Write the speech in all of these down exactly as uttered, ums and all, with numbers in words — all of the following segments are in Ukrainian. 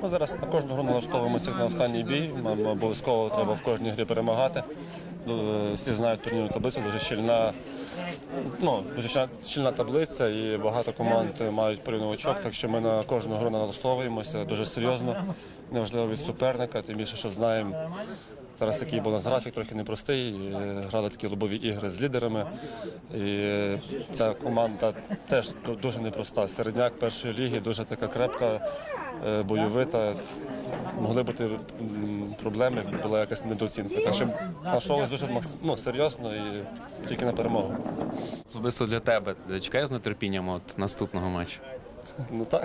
Ми зараз на кожну гру налаштовуємося як на останній бій. Нам обов'язково треба в кожній грі перемагати. Всі знають турнірну таблицю, дуже щільна, ну, дуже щільна таблиця і багато команд мають порівнювачок, так що ми на кожну гру налаштовуємося дуже серйозно, неважливо від суперника, тим більше, що знаємо. Зараз такий був у нас графік трохи непростий, грали такі лобові ігри з лідерами. І ця команда теж дуже непроста. Середняк першої ліги, дуже така крепка, бойовита. Могли бути проблеми, була якась недооцінка. Так що налаштовувалися дуже ну, серйозно і тільки на перемогу. Особисто для тебе, чекаєш з нетерпінням от наступного матчу? Ну так,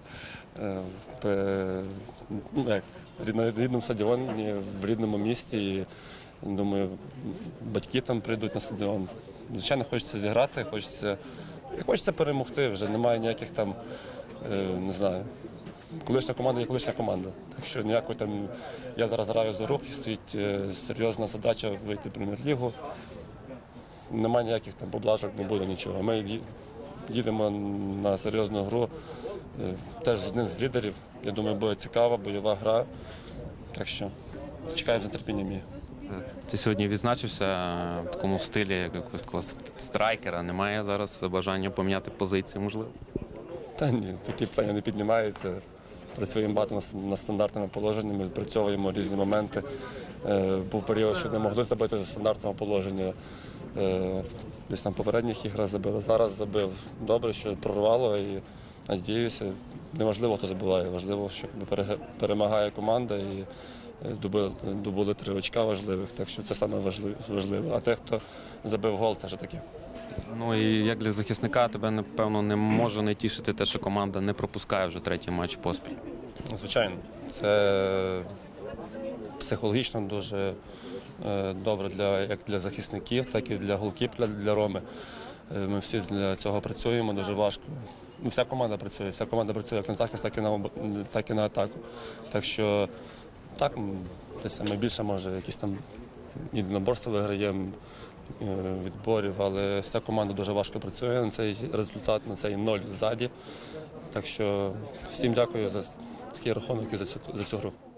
ну, як, на рідному стадіоні, в рідному місті. І, думаю, батьки там прийдуть на стадіон. Звичайно, хочеться зіграти, хочеться, хочеться перемогти. Вже немає ніяких там, не знаю, колишня команда є колишня команда. Так що ніякої там, я зараз граю за рух, і стоїть серйозна задача вийти в прем'єр-лігу. Немає ніяких там поблажок, не буде нічого. Ми їдемо на серйозну гру, теж з одним з лідерів. Я думаю, буде цікава, бойова гра. Так що чекаємо з нетерпінням її. Ти сьогодні відзначився в такому стилі якогось такого страйкера. Немає зараз бажання поміняти позиції, можливо? Та ні, такі питання не піднімаються. Працюємо багато над стандартними положеннями, відпрацьовуємо різні моменти. Був період, що не могли забити за стандартного положення. Десь там в попередніх іграх забили, зараз забив. Добре, що прорвало і надіюся. Неважливо, хто забиває, важливо, що перемагає команда і добули три очка важливих, так що це саме важливе. А те, хто забив гол, це вже таке. Ну і як для захисника тебе, напевно, не може не тішити те, що команда не пропускає вже третій матч поспіль. Звичайно, це психологічно дуже добре для, як для захисників, так і для голкіпера, для Роми. Ми всі для цього працюємо, дуже важко. Ну, вся команда працює, вся команда працює як на захист, так і на, так і на атаку. Так що, так, десь ми більше, може, якісь там єдиноборства виграємо, відборів, але вся команда дуже важко працює на цей результат, на цей ноль ззаді. Так що всім дякую за такий рахунок і за цю, за цю гру.